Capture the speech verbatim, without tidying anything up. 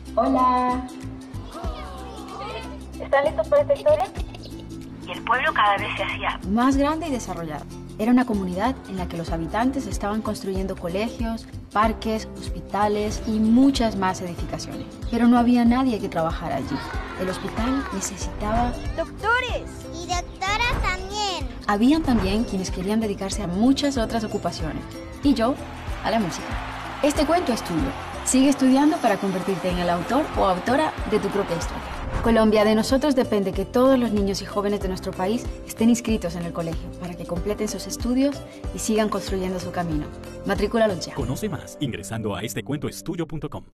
Hola. ¿Están listos para esta historia? Y el pueblo cada vez se hacía más grande y desarrollado. Era una comunidad en la que los habitantes estaban construyendo colegios, parques, hospitales y muchas más edificaciones. Pero no había nadie que trabajara allí. El hospital necesitaba doctores y doctoras también. Habían también quienes querían dedicarse a muchas otras ocupaciones. Y yo, a la música. Este cuento es tuyo. Sigue estudiando para convertirte en el autor o autora de tu propia historia. Colombia, de nosotros depende que todos los niños y jóvenes de nuestro país estén inscritos en el colegio para que completen sus estudios y sigan construyendo su camino. Matrículalos ya. Conoce más ingresando a este cuento es tuyo punto com.